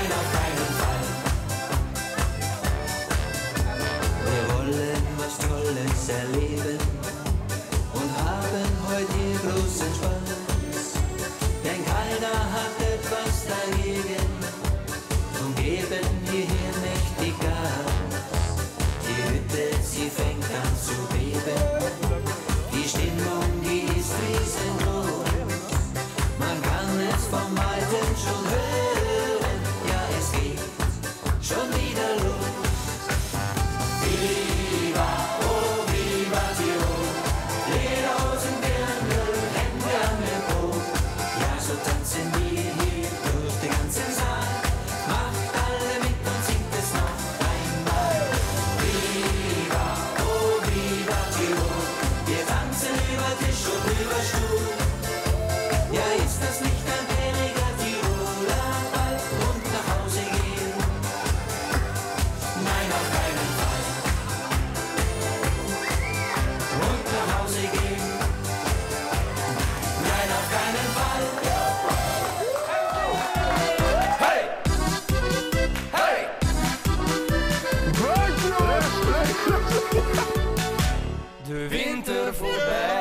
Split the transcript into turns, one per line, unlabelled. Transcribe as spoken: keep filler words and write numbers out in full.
Nein, auf keinen Fall. Wir wollen was Tolles erleben und haben heute hier großen Spaß. Denn keiner hat etwas dagegen und geben hierher mächtig Gas. Die Hütte, sie fängt an zu beben. Die Stimmung, die ist riesengroß. Man kann es vom Weiten schon hören. Ja, es geht schon wieder los. Viva, oh viva Tirol. Lederhosen, Dirndl, Hände an den Po. Ja, so tanzen wir hier durch den ganzen Saal. Macht alle mit und singt es noch einmal. Viva, oh viva Tirol. Wir tanzen über Tisch und über Stuhl. Ja, ist das nicht ein billiger Tiroler Ball und nach Hause gehen? Nein, auf keinen Fall. Und nach Hause gehen? Nein, auf keinen Fall. Hey! Hey! De winter voorbij.